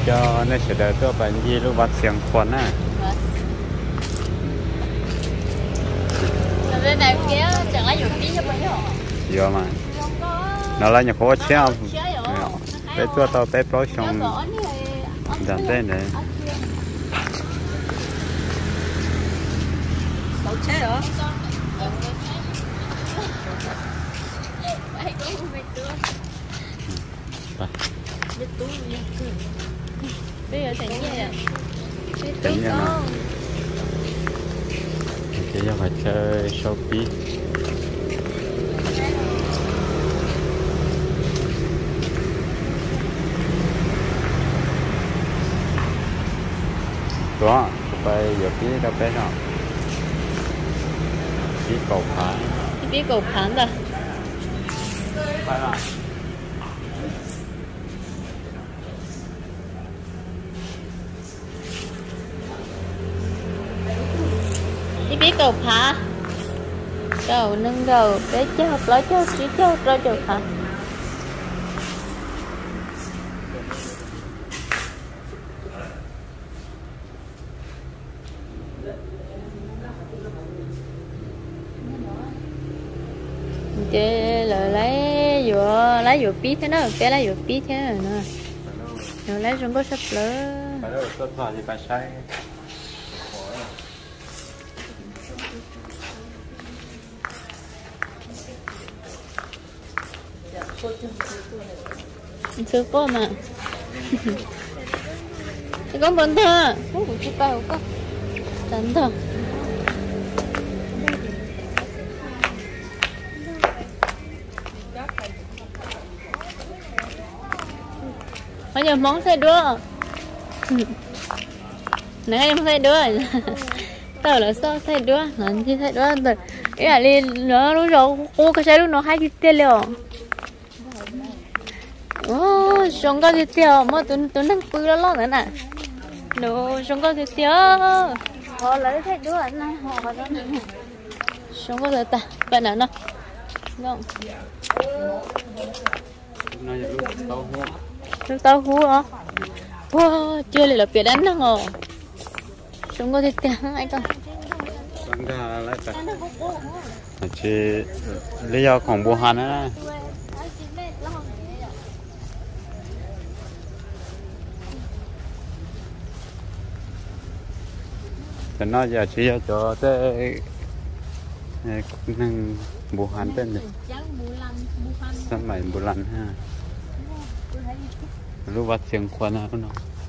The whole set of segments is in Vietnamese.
cho nên sẽ đợi tôi bạn gì lúc bắt xiềng quần á. Bên này kia chẳng lẽ dùng tí cho mấy hả? Giờ mà nó là nhà có chéo bé tua tao bé pro xong giảm tên này Bầu chế hả? Bây giờ thành gì à? tính nha mà chỉ cho phải chơi Shopee đó bây giờ phía đâu bé nào phía cầu phá Phía cầu phán rồi. phải là Đi phía cầu phá. Cầu nâng đầu để cho lấy cho chỉ cho ra cầu phá. Chế là lấy vừa pí thế nó cái lấy vừa pí thế rồi nè rồi lấy xong có sắp lỡ phải đâu tôi thoại thì phải sai sư cô mà con bẩn thơ không chụp bao có bẩn thơ bây giờ món thay đua nãy em thay đua tao là sao thay đua nó chỉ thay đua rồi ý là đi nó lúc rồi cô cái xe lúc nó hay đi tiền liệu xong có đi tiêu mà tôi đang bự lo nữa nè đồ xong có đi tiêu họ lấy thay đua anh này họ đó xong có được ta vậy nào nó không nước tàu hú hả? Wow, chưa lại là biệt đánh đâu ngờ. Chúng có thể tiếng anh con. vẫn ra lại phải chỉ lý doของบูฮันนะแต่น่าจะชี้cho tới năngบูฮันtên này sân mày bù lăn ha lúc bắt xiềng quần à con nào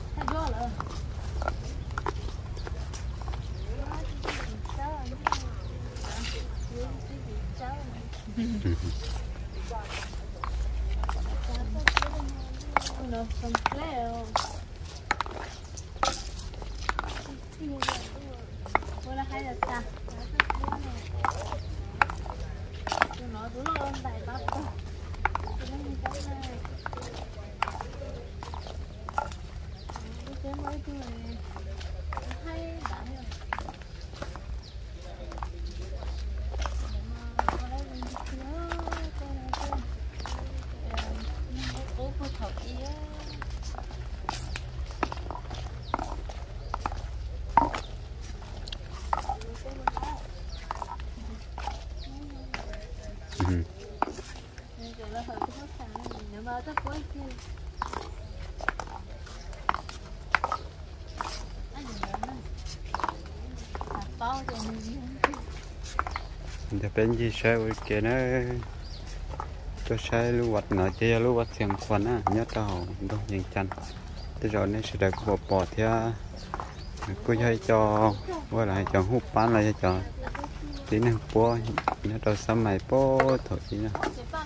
จะเป็นยี่ใช้โอเคนะตัวใช้ลูกวัดหน่อยจะลูกวัดเสียงควันนะnhớ tao đông nhìn chăn tới rồi nên sẽ được bộ bỏ theo cứ cho qua lại cho hút bán lại cho tí năng po nhớ tao xăm mày po thôi tí nữa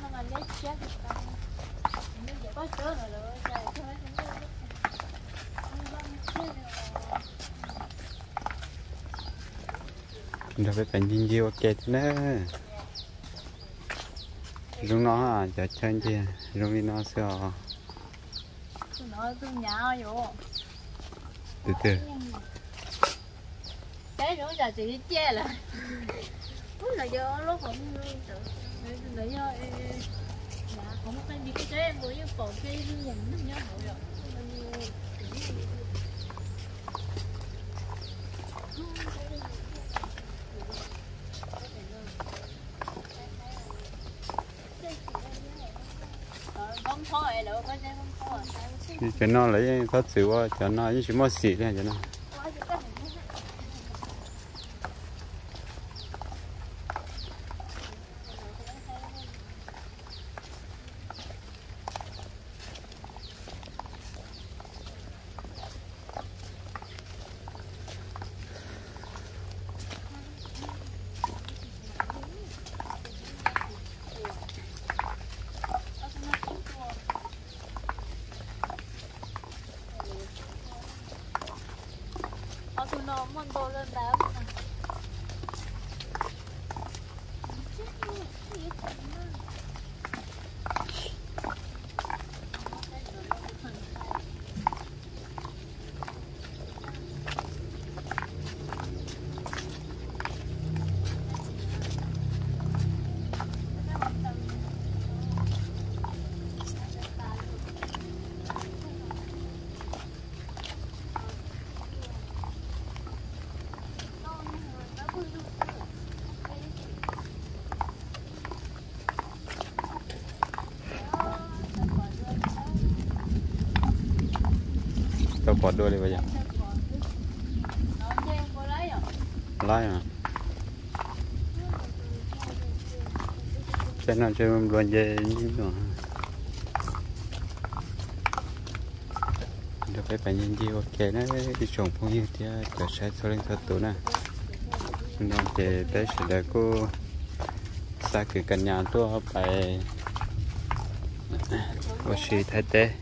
rồi phải bánh nhìn nhiều ok nữa lúc nó giờ chơi gì lúc nó sẽ nó tương nhau vô từ từ cái nữa giờ chị đi che là lúc là do lúc không để do không có đi cái em vừa với bộ cái nhìn nó nhớ rồi cho nó lấy thoát xíu cho nó như chỉ mua xịt này cho nó nó mòn to lên đá tao quạt đuôi đi bây giờ lái à cho nó chơi luôn dây rồi được cái bài nhìn gì ok nó đi trồng phong như thế để sẽ cho lên thật tốt nè nó chơi tới sẽ để cô xa cứ căn nhà tôi phải có gì thay thế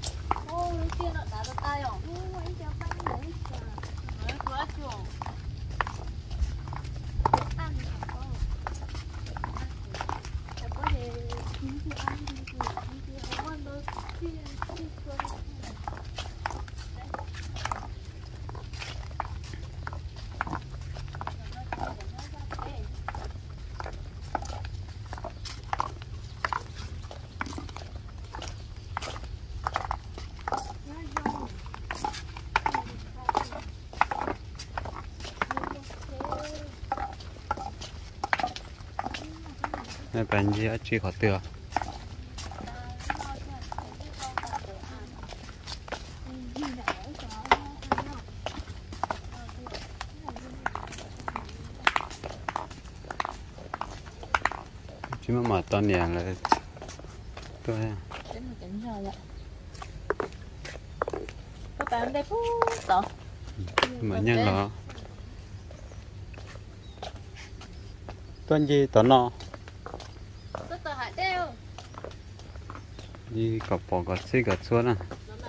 này bạn gì chỉ có tựa chỉ mà toàn nhà là tôi các bạn đây phú đó mà nhân đó toàn gì toàn nọ đi cọp bỏ cọp xí cọp xuống à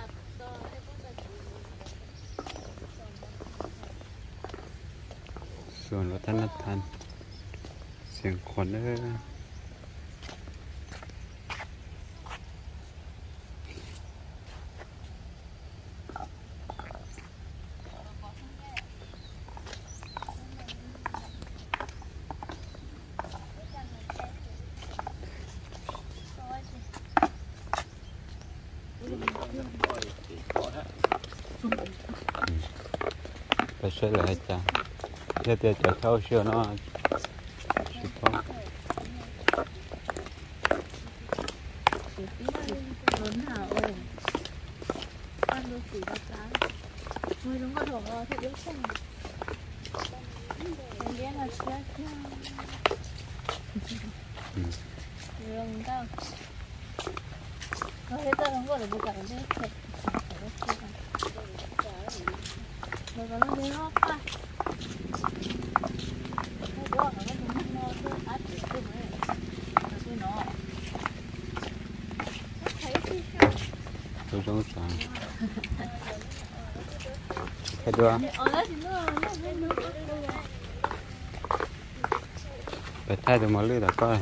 xuống là thân xiềng khuẩn nữa phải sẽ lại chả giờ thì chả theo xưa nó chỉ có lớn hả ơi ăn được chỉ có trái người đúng có thuộc thì yếu không mình biết là chết đường đâu nó thấy tao không có được một cả cái thiệt rồi nó đi hót quá nó bỏ nó nó cứ áp được cái này cái nó thấy gì sao tôi không sợ cái đó phải thay được một lưỡi đã coi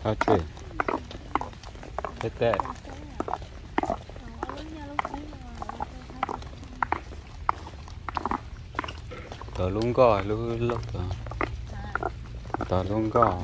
Thôi chị tê tê tớ luôn gọi lúc lúc tớ luôn gọi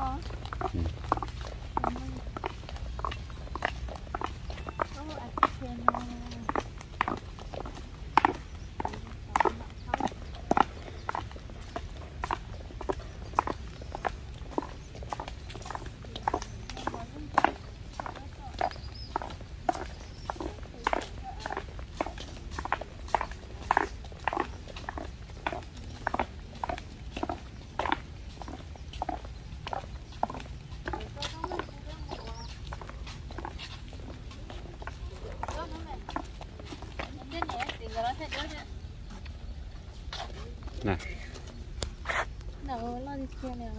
nè đâu lo đi kia nè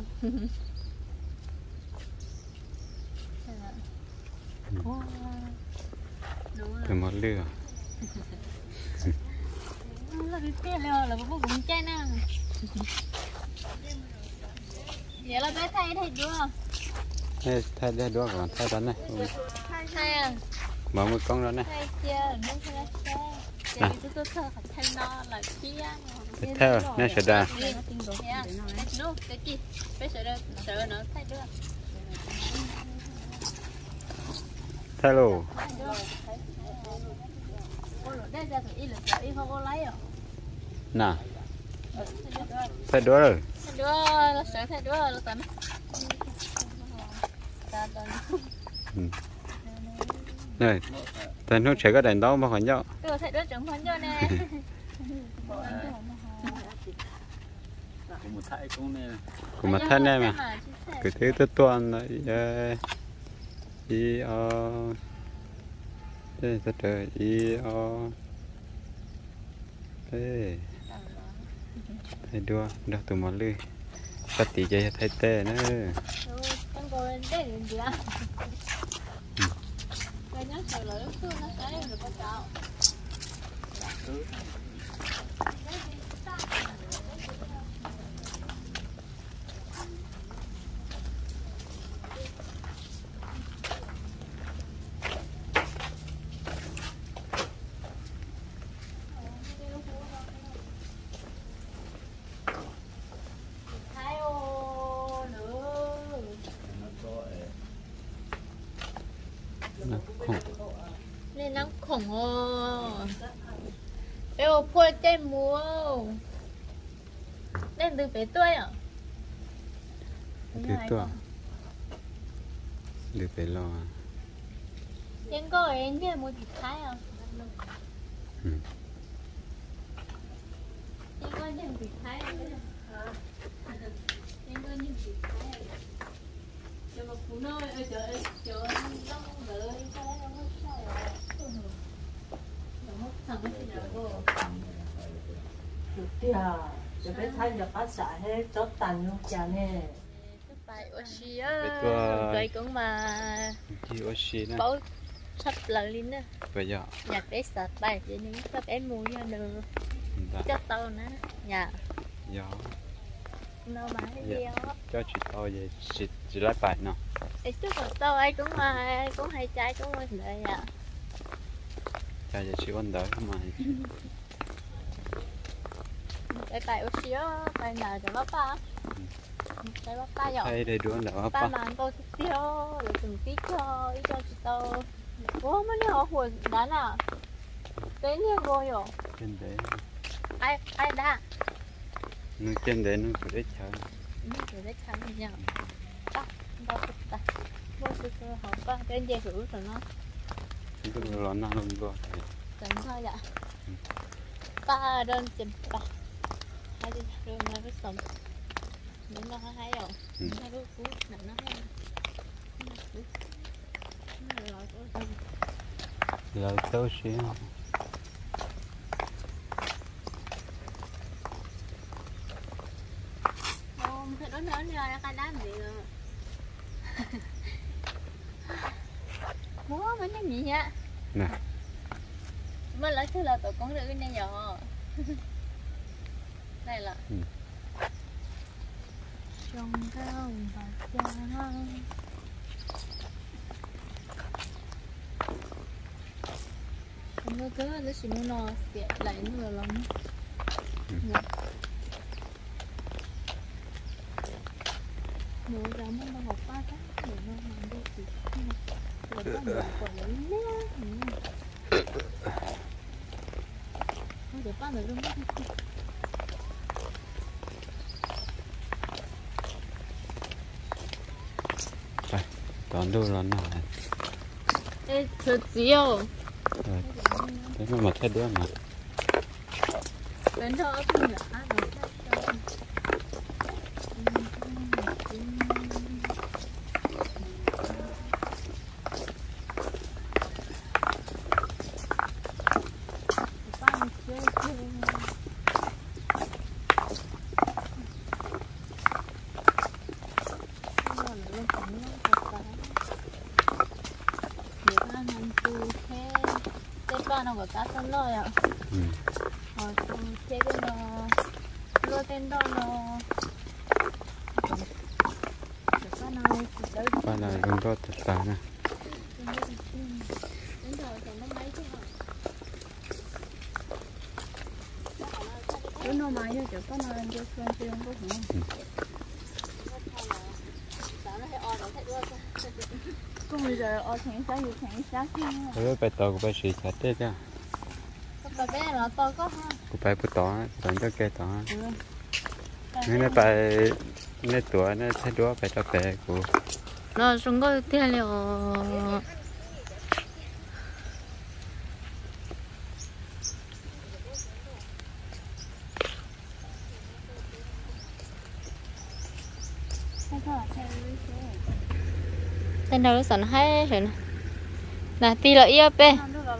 từ một lửa lo đi kia là có bụng chay nè vậy là bé thay đua thay đây đua còn thay đó này thay à mở một con đó này thay chưa đúng thay xe tôi thơ thay nó là kia theo nó sẽ ra nó cái gì phải sợ nó thay đua thay luôn nè thay đua rồi nó sợ thay đua là tầm này thành không sẽ có đèn đó mà còn nhau thay đua chẳng còn nhau nè của mặt thân em mà cứ thế tôi toàn là i o thế thật trời i o thế thay đua được từ món lư cắt tí chơi thay tê nữa con cô lên đây làm gì á cái nhớ sợ lỡ nó cái được có chào nên nắng khủng ồ eo phôi cây múa nên từ bé tuổi à từ tuổi được phải lo nhưng có em kia mua thịt thái à nhưng có những thịt thái à nhưng có những thịt thái à cho mà phụ nữ ở chỗ đông đỡ sao nó mất sao rồi mất thằng nó thì nào cô được à cho bé thay cho bác xã hết chốt tàn luôn chả nè bài oxy á vậy cũng mà chi oxy nè bảo sắp lần lên đó bây giờ nhặt bé sạch bài để những các em mua cho được chắc tao nữa nhà gió nó mà cái gì đó cho chị to về chị lấy bài nào ấy trước còn tao ấy cũng hay trái cũng hay lợi à cho chị ôn đỡ mà cái bài oxy á bài nào cho bác ba cái bác ba rồi đây đứa đỡ ba mà câu tiêu rồi từng tí cho chị tao ủa mấy đứa họ hồi đá nào tới nhiều rồi rồi trên đấy ai đã nó trên đấy nó cứ để chờ nó cứ để chờ nhau đó đâu ta mua cái họ ba trên dây rủ rồi nó tôi lo nó luôn rồi tận thôi dạ ba đơn chìm ba hai đi rồi mà cái sầm những nó hay rồi nó rút phút là nó hay lời tao xíu không phải nói ra cái đám gì rồi múa mấy cái gì vậy nè mới lấy thứ là tụi con được cái này nhỏ đây là sông cao và cha nó cứ nó chỉ nó sẽ lại nó lắm nó ra nó học ba cái để nó làm được gì rồi nó còn lấy nè để ba nữa luôn toàn đồ là nó ê thật diệu rồi thế mà thấy đứa mà đến đó thì là ăn được nó có cá thân rồi ạ. Rồi thế cái nó lúa tên đó nó ba này cũng có tất cả nè nó máy cho con nó làm cho con chơi không có không bây giờ ở thành xãอยู่thành xã rồiไปต่อกูไปสีชัดได้จ้ะ Bà bé nó to có ha. กูไปปุ๊ต่อตอนเจ้าแกต่อนี่ไปในตัวนี่ใช้ดัวไปต่อแปกู Nó xuống có tiền liệu. Tên đâu sẵn hay rồi nè. Là tí lợi yêu bê.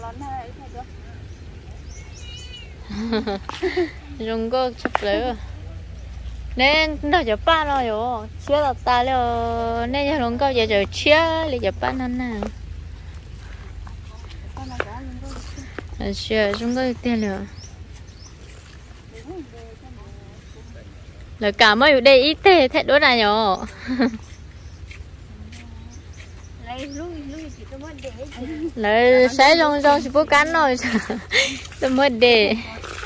Dùng có chụp lấy nên nó chụp ba nó rồi chia là ta rồi nên nhà dùng có giờ giờ chia thì chụp ba nó nè chia dùng có tiền rồi là cả mấy đây ít thế thế đó này nhỏ lấy sai trong chỉ bố cắn rồi tôi mới để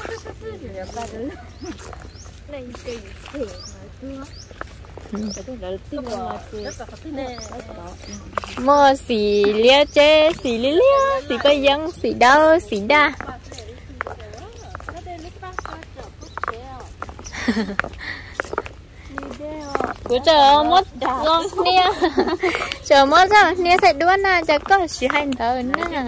mua xì lia chê xì lia xì có dân xì đâu xì đa cứ chờ mất con nia chờ mất ra nia sẽ đuôn na chắc có chỉ hành thở nữa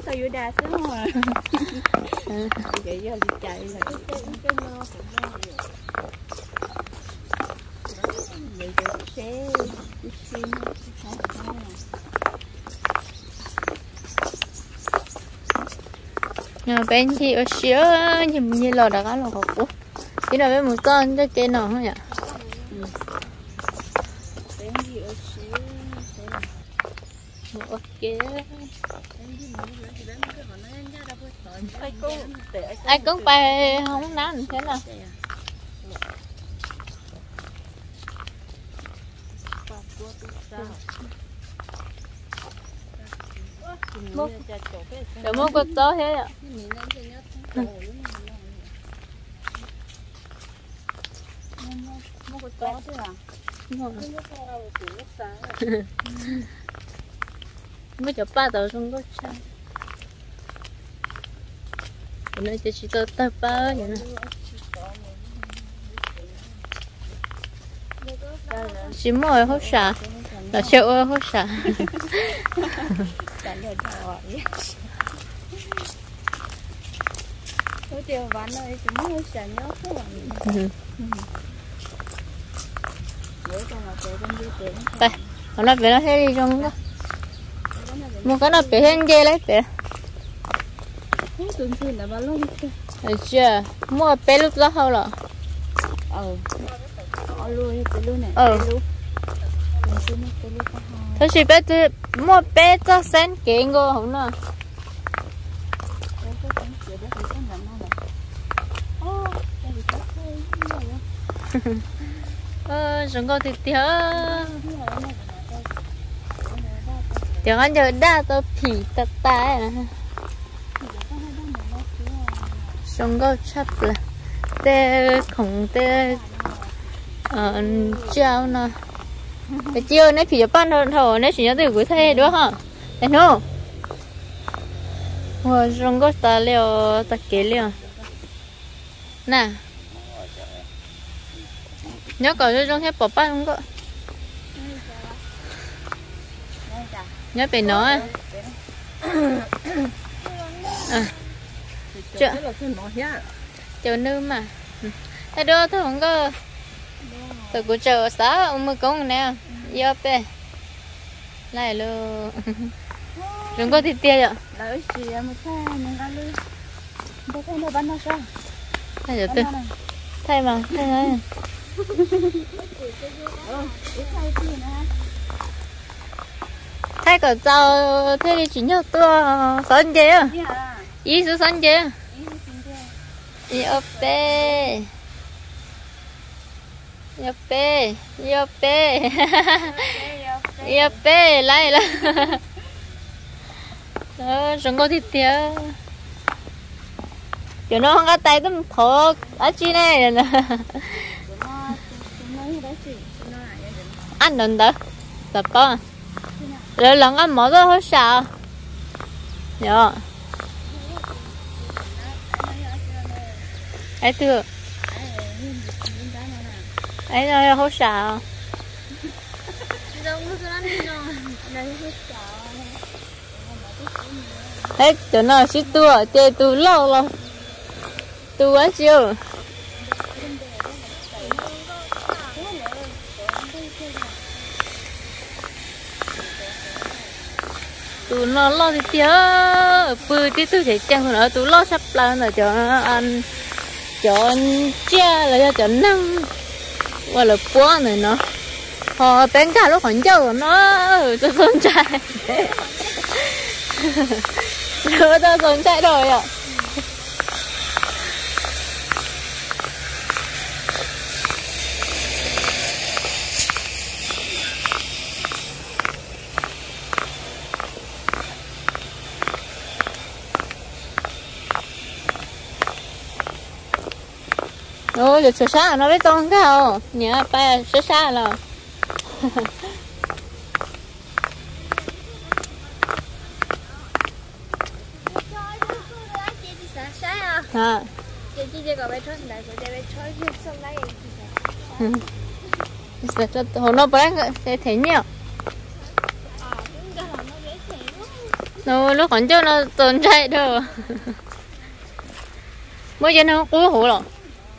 nhà bên chị ở xíu như lò đã có lò hộp của chỉ là với một con cho cái nào không nhỉ ok ai cũng bay không nắng thế nào để mua con to thế ạ mua con to thế à mới chụp ba tàu xong có sao nó chỉ tao ba vậy nè chỉ mua hốt xả là siêu hốt xả đây nó về nó thế đi trong đó mua cái nó bị hen dê lấy bị được chưa mua bé lúc đó thôi rồi thôi chị bé từ mua bé cho sen kiện cô không nè chúng con thì tiếc tiếng anh giờ đa tôi phỉ tật tai nè xong có chấp là tê không tê trao nè cái chiều này phía ban đầu thầu này chỉ nhớ từ cuối thay đúng không anh không xong có ta liều ta kế liều nè nhớ có cho trong hết bỏ ban không có nhớ về nó chờ nữ mà thế đó thôi không có từ của chờ xã ông mới công nè giờ pe lại luôn đừng có thịt tia vậy lấy gì mà thay mình ăn đi có thay nó bán nó sao thay giờ tư thay mà thay này thay cả rau thay đi chỉ nhau tua sắn chế à ý số sắn chế ý ốp pe Yope, yope, yope, lại là, chúng có thịt tiệt, chỗ nó không có tay tôm thô, ở chi này nè, ăn được đó, tập con, rồi lần ăn món đó hơi sao, nhở, ấy thưa. Ấy nó hốt xào. Hết chỗ nào xí tua, chơi tu lâu lâu. Tu quá chưa? Tu nó lo thì tía, bự tí tu thấy chăng nữa tu lo sắp lên rồi cho ăn, cho cha là cho năng. Và là bố này nó họ bên cả lúc còn châu nó cho con trai nó cho con trai rồi ạ ôi giờ xa nó biết con cái không nhớ ba xa là hả hồ nó bán cái thấy nhiều nó còn cho nó tồn tại đâu mới giờ nó cúi hổ rồi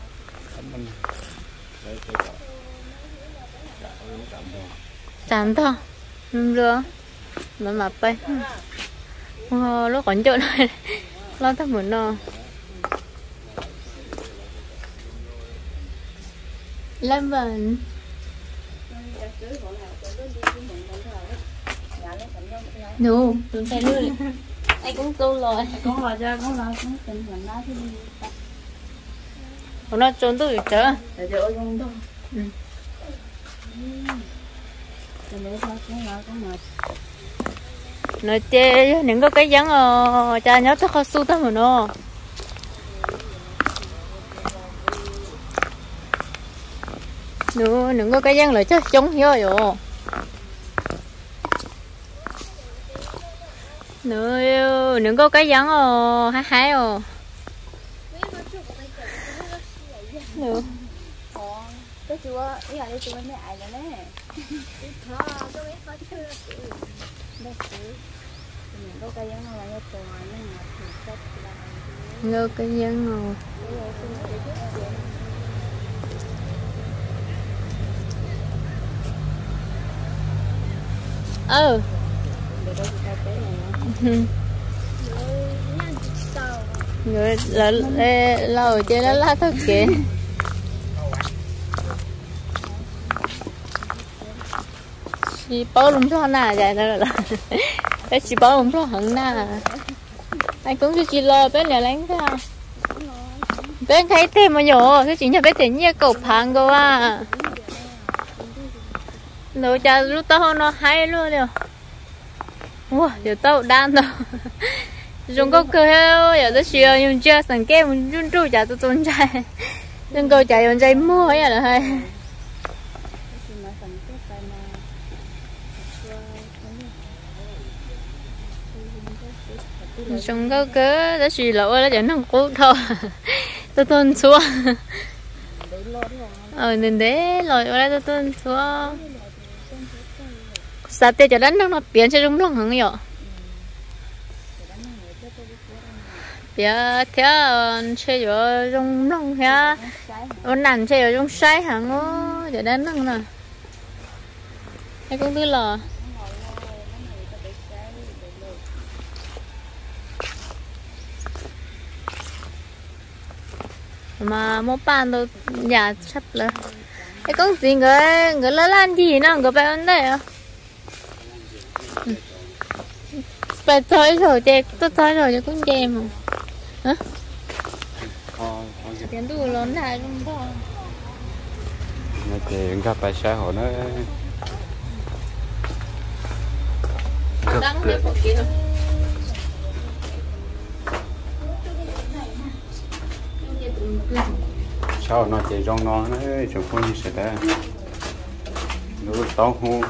chạm thôi rồi mà bay lúc còn chỗ này lo thằng muốn nó làm bệnh no đừng tay luôn anh cũng tu rồi con lo cho con lo cũng tình mình nói thì nó trốn tôi chờ để cho con đâu nó chơi những cái giống cha nhớ chắc khó su tâm mà nó nữa những cái giống lại chắc chống hiếu rồi nữa những cái giống hái hái rồi nữa cái chúa ý là chúa mới ai rồi đấy ngơ cái dân rồi người là lâu chơi nó lá thật kìa chỉ bao lùm cho nà vậy thôi là cái chỉ bao lùm cho hận nà anh cũng chỉ lo bên nhà lánh sao bên thấy thêm mà nhỏ cái chỉ nhà bên tiền như cầu phẳng cơ à rồi cha lúc tao nó hay luôn rồi wow giờ tao đan rồi chúng có cơ heo giờ tôi xưa dùng chưa sẵn cái mình run run chả tôi tôn trai nhưng câu chạy dùng dây mua ấy là hay chúng có cơ tôi xưa lỗ là chẳng không cố thôi tôi tôn xuống nên để lội ở đây tôi tôn xuống sao tiêu cho đánh nó biến cho chúng nó hứng nhở bây theo chơi ở trong nông ha ôn nản chơi ở trong say hàng nó giờ đến nông nè hay cũng tư là mà mua pan tôi nhà sắp là cái công gì người lớn lan gì nó người phải vấn đề à phải thôi rồi chị tôi thôi rồi chứ cũng chê mà hả tiền tôi lớn lại không thôi nó thì gặp phải xã hội nó đang đi phục kỹ thôi sao nó chỉ trong nó chẳng có như sẽ ta nó tao hô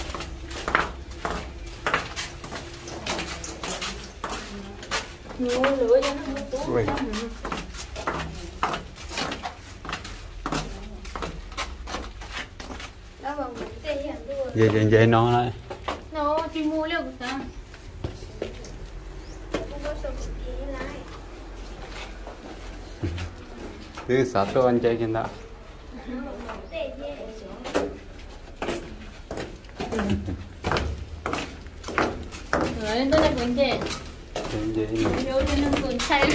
ui vậy nó này nó chỉ mua liệu của ta thứ sáu tôi ăn chơi trên đó rồi tôi lại quên gì nếu như nó còn say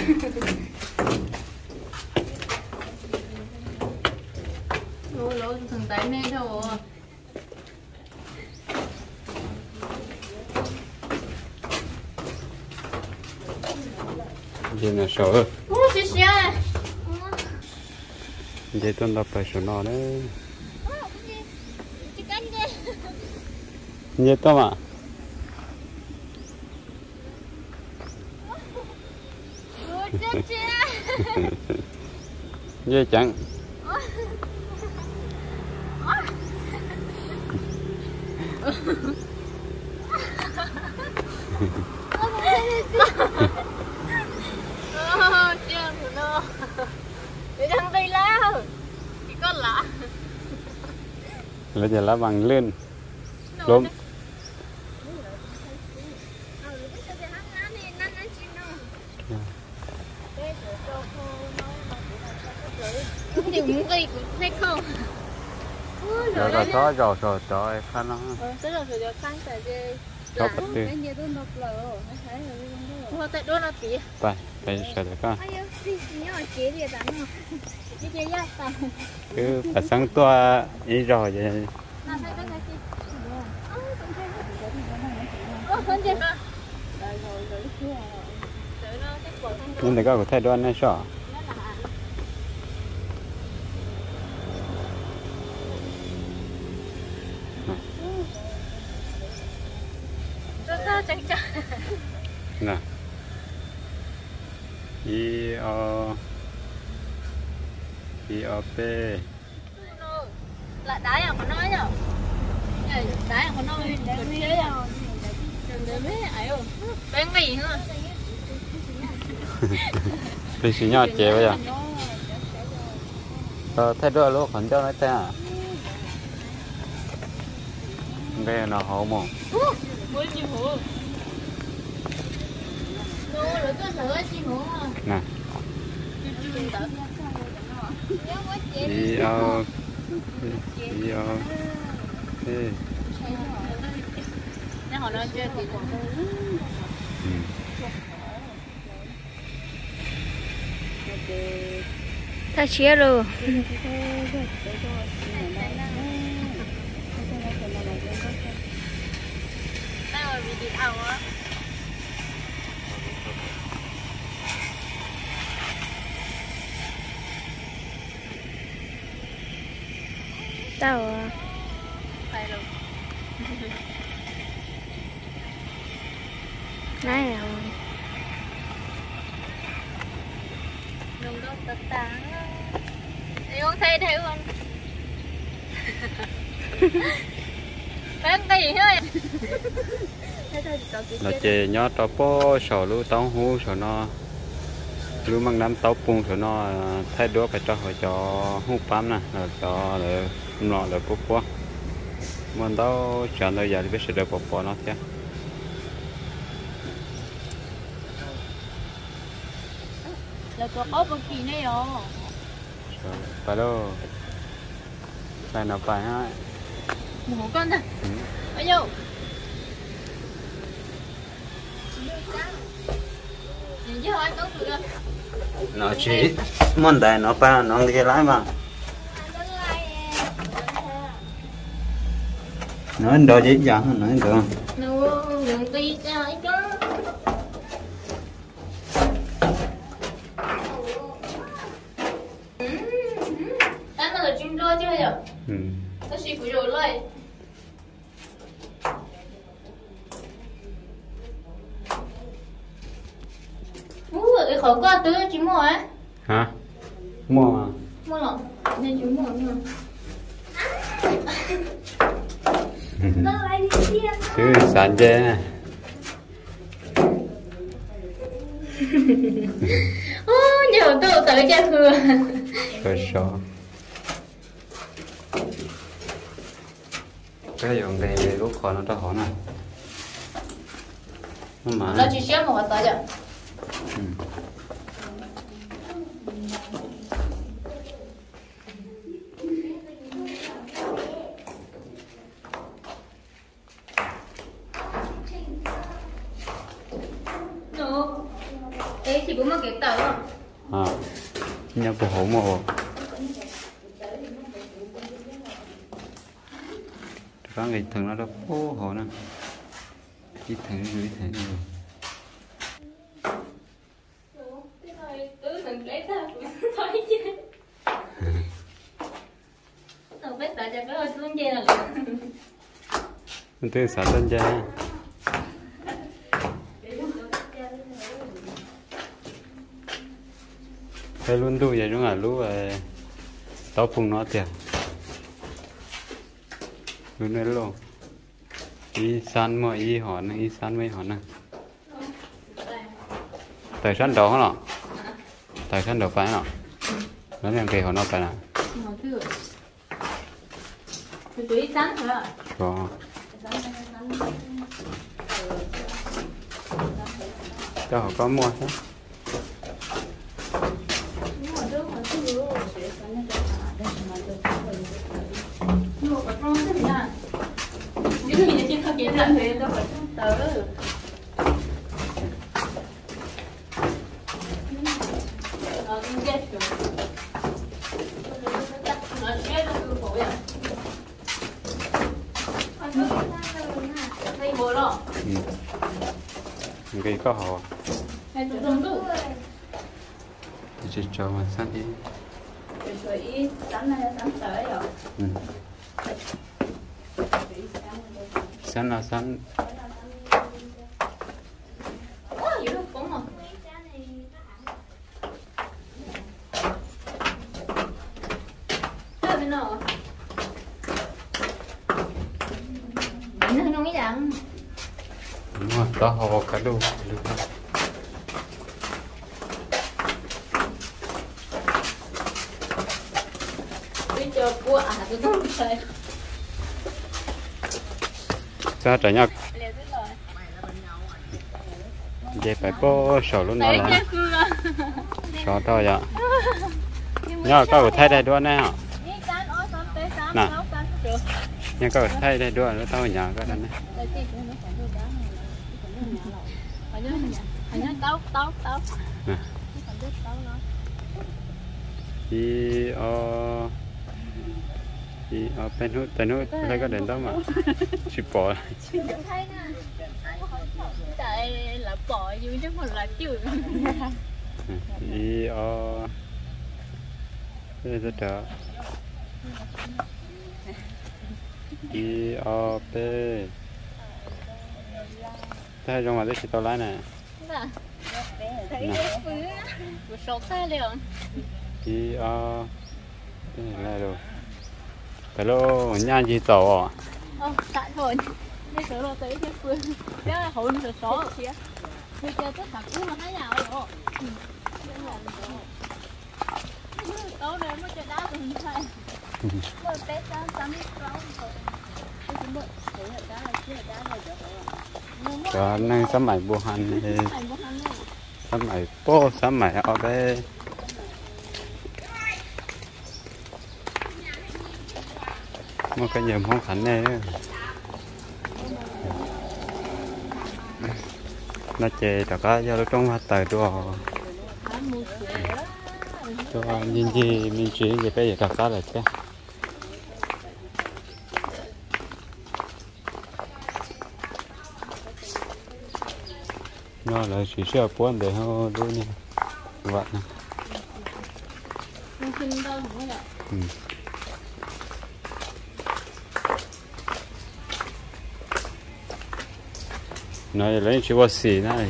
lỗ thằng tái mê thôi vậy là sợ chị xia vậy tôi đọc phải số nó đấy vậy tôi mà vậy chẳng là giờ lá bằng lên lốm thì muốn gì cũng thấy không rồi rồi trời khăn nó rất là rồi khăn tại vì chóp bật đi tại đó là tí phải sợ được không cứ phải sáng tua ý rồi vậy nhưng mà có thay đoan này sợ nè I O P là đá à con nói nhở đá à con nói để chế à để mấy ấy rồi bên gì nữa thì chỉ nhỏ chế bây giờ thay đổi lúc còn cho nó thế à đây là hổ mồm nè đi ao họ nói chuyện thì ta chia rồi tao phải rồi này Đừng có tất cả đi con thấy thấy không bán cái gì thôi nó chè nhớ tao po sò lú tao hú sò nó lú mang nắm tao pung sò nó thay đũa phải cho họ cho hú pam nè rồi cho để nọ để po po mình tao chọn đời giờ thì biết sẽ được po po nó thế là có bất kỳ này rồi phải đâu phải nó phải ha một con thôi bây giờ nhìn chứ thôi tốt được nó chỉ muốn đại nó phải nó đi lái mà nó đồ dễ dàng nó được nó đừng đi cái chứ ăn là chim rơi chứ bây giờ nó xì của rồiเลยcái khẩu có tứ chỉ mua á hả mua mà mua lòng nên chỉ mua nhưng cứ sẵn chê nhờ tôi tới cha khừa rồi sao cái dùng này lúc khỏi nó cho họ nè mà nó chỉ xếp một tới giờ đấy thì cũng mà cái tàu à nhau bộ hổ mồ có người thường nó đó ô hổ nè ít thử gửi thử tôi xả lên ra cái luôn đu vậy chúng à lú tao phun nó tiền luôn đấy luôn y san mà y họ này y san mấy họ này tài sản đó hả tài sản đó phải nào nó làm cái họ nó phải nào tụi sáng thôi à có cho họ có mua chứ Kiện là thì tôi phải tự cái có họ chỉ cho mà sẵn đi sẵn là sẵn đúng rồi đó họ cả đồ cho cua à tôi không thấy sao trả nhau vậy phải có sổ luôn đó là sổ to vậy nhớ có thay đây đua nè nè nhưng có thay đây đua nó tao nhà có đây nè đi ở bên hút tên hút thấy có đèn đó mà chụp bỏ tại là bỏ nhưng chứ còn là chửi đi ở đây rất đó đi ở bên đây trong ngoài đây chỉ tao lái này một số xe liền đi cái này là rồi cái lô nhan gì tổ tại thôi bây giờ là tới cái phương đó là hồn rồi số bây giờ tất cả cũng là hai nào rồi tối nay mới chơi đá cùng thay mới té tám tám cho nên sắm mày buôn hành thì sắm mày bố sắm mày ở đây một cái nhầm không khánh này nó chè tất cả giờ trong hoa tờ đồ cho nhìn gì mình chỉ về cái gì tất cả là chứ nó là chỉ sửa cuốn để họ đôi nha vậy nè nói lấy chỉ có xì này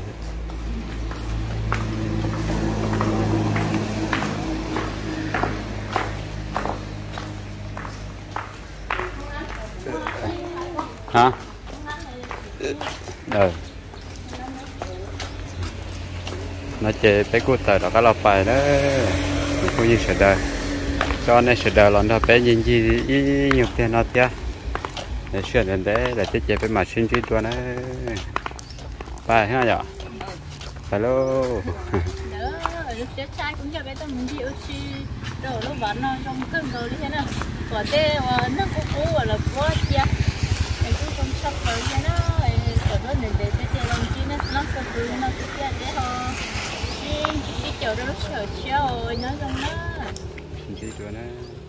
hả nó chế bé cút tờ đó cái lò phải đó cũng như sợi đời cho nên sợi đời lần đó bé nhìn gì nhiều tiền nó tiếc để chuyển đến đấy để chế bé mà xin chuyên tuần đấy phải ha nhở hello lúc chết trai cũng cho bé tao muốn chịu chi rồi nó vẫn nó trong cơn rồi như thế nào quả tê nó cũ gọi là quá chia cái cũng sắp rồi thế nó còn nó để chơi lòng chi nó sắp rồi nó sẽ chơi ho cái kiểu đó nó sợ chiều nó trong nó xin chuyên tuần đấy